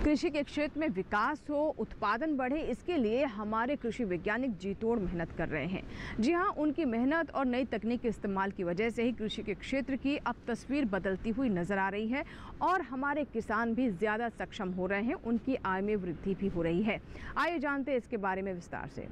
कृषि के क्षेत्र में विकास हो, उत्पादन बढ़े, इसके लिए हमारे कृषि वैज्ञानिक जी तोड़ मेहनत कर रहे हैं। जी हाँ, उनकी मेहनत और नई तकनीक के इस्तेमाल की वजह से ही कृषि के क्षेत्र की अब तस्वीर बदलती हुई नजर आ रही है और हमारे किसान भी ज़्यादा सक्षम हो रहे हैं, उनकी आय में वृद्धि भी हो रही है। आइए जानते हैं इसके बारे में विस्तार से।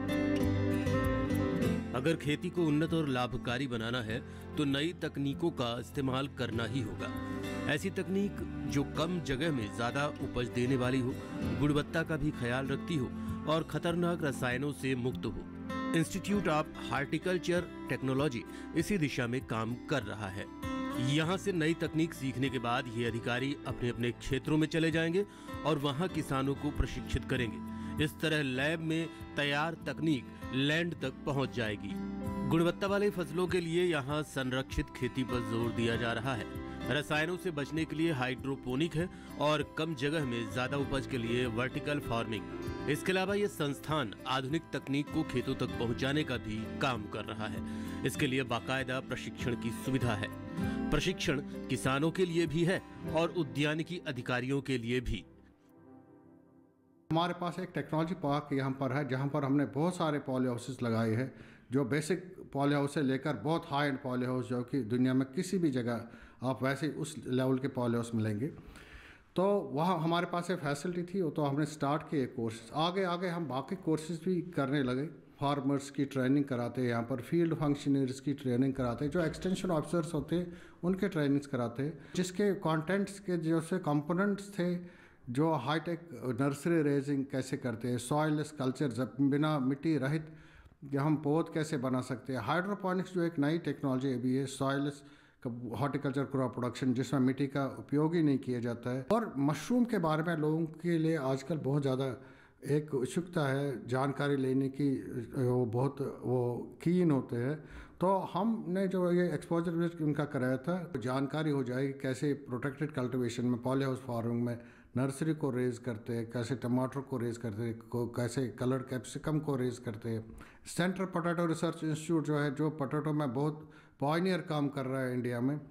अगर खेती को उन्नत और लाभकारी बनाना है तो नई तकनीकों का इस्तेमाल करना ही होगा। ऐसी तकनीक जो कम जगह में ज्यादा उपज देने वाली हो, गुणवत्ता का भी ख्याल रखती हो और खतरनाक रसायनों से मुक्त हो। इंस्टीट्यूट ऑफ हार्टिकल्चर टेक्नोलॉजी इसी दिशा में काम कर रहा है। यहाँ से नई तकनीक सीखने के बाद ये अधिकारी अपने अपने क्षेत्रों में चले जाएंगे और वहाँ किसानों को प्रशिक्षित करेंगे। इस तरह लैब में तैयार तकनीक लैंड तक पहुँच जाएगी। गुणवत्ता वाले फसलों के लिए यहाँ संरक्षित खेती पर जोर दिया जा रहा है। रसायनों से बचने के लिए हाइड्रोपोनिक है और कम जगह में ज्यादा उपज के लिए वर्टिकल फार्मिंग। इसके अलावा ये संस्थान आधुनिक तकनीक को खेतों तक पहुंचाने का भी काम कर रहा है। इसके लिए बाकायदा प्रशिक्षण की सुविधा है। प्रशिक्षण किसानों के लिए भी है और उद्यानिकी अधिकारियों के लिए भी। हमारे पास एक टेक्नोलॉजी पार्क यहाँ पर है जहाँ पर हमने बहुत सारे पॉली हाउसेस लगाए हैं, जो बेसिक पॉली हाउस से लेकर बहुत हाई एंड पॉली हाउस जो कि दुनिया में किसी भी जगह आप वैसे उस लेवल के पॉली हाउस मिलेंगे। तो वहाँ हमारे पास एक फैसिलिटी थी, तो हमने स्टार्ट किए कोर्सेज। आगे आगे हम बाकी कोर्सेज भी करने लगे। फार्मर्स की ट्रेनिंग कराते हैं, यहाँ पर फील्ड फंक्शनरीज की ट्रेनिंग कराते हैं, जो एक्सटेंशन ऑफिसर्स होते हैं उनके ट्रेनिंग्स कराते हैं, जिसके कंटेंट्स के जो से कंपोनेंट्स थे, जो हाईटेक नर्सरी रेजिंग कैसे करते हैं, सॉइललेस कल्चर बिना मिट्टी रहित हम पौध कैसे बना सकते हैं, हाइड्रोपोनिक्स जो एक नई टेक्नोलॉजी अभी है, सॉइललेस हॉर्टिकल्चर क्रॉप प्रोडक्शन जिसमें मिट्टी का उपयोग ही नहीं किया जाता है। और मशरूम के बारे में लोगों के लिए आजकल बहुत ज़्यादा एक उत्सुकता है जानकारी लेने की, वो बहुत कीन होते हैं। तो हमने जो ये एक्सपोजर विजिट उनका कराया था, जानकारी हो जाएगी कैसे प्रोटेक्टेड कल्टीवेशन में, पॉली हाउस फार्मिंग में नर्सरी को रेज करते हैं, कैसे टमाटर को रेज करते हैं, कैसे कलर्ड कैप्सिकम को रेज करते हैं। सेंट्रल पोटैटो रिसर्च इंस्टीट्यूट जो है, जो पोटैटो में बहुत पॉयनियर काम कर रहा है इंडिया में,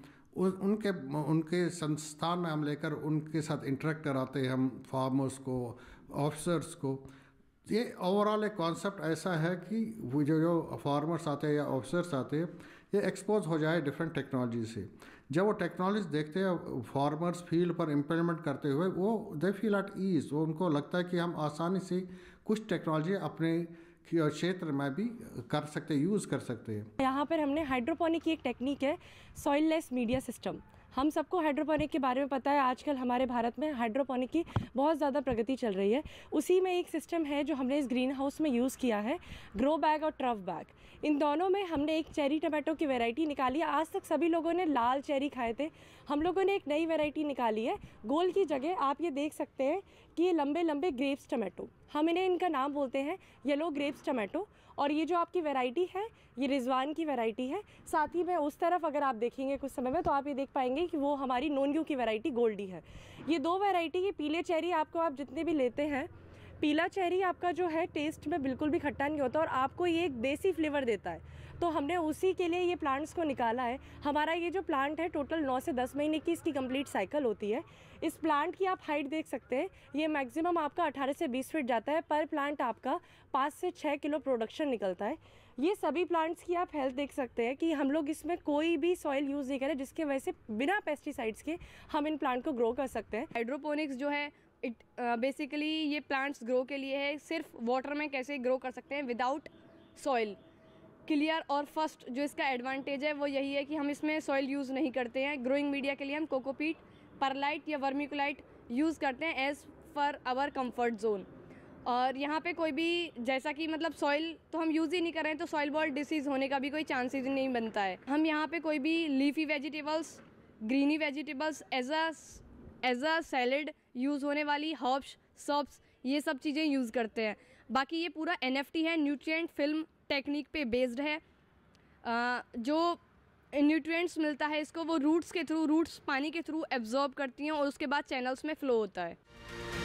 उनके संस्थान में हम लेकर उनके साथ इंटरेक्ट कराते हैं, हम फार्मर्स को, ऑफिसर्स को। ये ओवरऑल एक कॉन्सेप्ट ऐसा है कि वो जो फार्मर्स आते हैं या ऑफिसर्स आते हैं, ये एक्सपोज हो जाए डिफरेंट टेक्नोलॉजी से। जब वो टेक्नोलॉजी देखते हैं फार्मर्स फील्ड पर इम्प्लीमेंट करते हुए, वो दे फील एट ईज, वो उनको लगता है कि हम आसानी से कुछ टेक्नोलॉजी अपने क्षेत्र में भी कर सकते, यूज़ कर सकते हैं। यहाँ पर हमने हाइड्रोपोनिक की एक टेक्निक है, सॉइललेस मीडिया सिस्टम। हम सबको हाइड्रोपोनिक के बारे में पता है, आजकल हमारे भारत में हाइड्रोपोनिक की बहुत ज़्यादा प्रगति चल रही है। उसी में एक सिस्टम है जो हमने इस ग्रीन हाउस में यूज़ किया है, ग्रो बैग और ट्रफ बैग। इन दोनों में हमने एक चेरी टमाटो की वैरायटी निकाली है। आज तक सभी लोगों ने लाल चेरी खाए थे, हम लोगों ने एक नई वैरायटी निकाली है। गोल की जगह आप ये देख सकते हैं कि ये लंबे लंबे ग्रेप्स टमाटो, हम इनका नाम बोलते हैं येलो ग्रेप्स टमाटो। और ये जो आपकी वैरायटी है, ये रिजवान की वैरायटी है। साथ ही में उस तरफ अगर आप देखेंगे कुछ समय में, तो आप ये देख पाएंगे कि वो हमारी नोनयू की वैरायटी गोल्डी है। ये दो वैरायटी, ये पीले चेरी आपको आप जितने भी लेते हैं, पीला चेरी आपका जो है टेस्ट में बिल्कुल भी खट्टा नहीं होता और आपको ये एक देसी फ्लेवर देता है। तो हमने उसी के लिए ये प्लांट्स को निकाला है। हमारा ये जो प्लांट है टोटल 9 से 10 महीने की इसकी कंप्लीट साइकिल होती है। इस प्लांट की आप हाइट देख सकते हैं, ये मैक्सिमम आपका 18 से 20 फीट जाता है। पर प्लांट आपका 5 से 6 किलो प्रोडक्शन निकलता है। ये सभी प्लांट्स की आप हेल्थ देख सकते हैं कि हम लोग इसमें कोई भी सॉइल यूज़ नहीं करें, जिसके वजह से बिना पेस्टिसाइड्स के हम इन प्लांट को ग्रो कर सकते हैं। हाइड्रोपोनिक्स जो है बेसिकली ये प्लांट्स ग्रो के लिए है, सिर्फ वाटर में कैसे ग्रो कर सकते हैं विदाउट सॉइल, क्लियर। और फर्स्ट जो इसका एडवांटेज है वो यही है कि हम इसमें सॉइल यूज़ नहीं करते हैं। ग्रोइंग मीडिया के लिए हम कोकोपीट, परलाइट या वर्मिकुलाइट यूज़ करते हैं as per hour comfort zone. और यहाँ पे कोई भी जैसा कि मतलब सॉइल तो हम यूज़ ही नहीं कर रहे हैं, तो सॉइल बॉर्ड डिसीज़ होने का भी कोई चांसेस नहीं बनता है। हम यहाँ पे कोई भी leafy vegetables, greeny vegetables as a salad use होने वाली हर्ब्स, सर्ब्स, ये सब चीज़ें यूज़ करते हैं। बाकी ये पूरा NFT है, न्यूट्रिएंट फिल्म टेक्निक पे बेस्ड है। जो न्यूट्रिएंट्स मिलता है इसको, वो रूट्स के थ्रू, रूट्स पानी के थ्रू एब्जॉर्ब करती हैं और उसके बाद चैनल्स में फ़्लो होता है।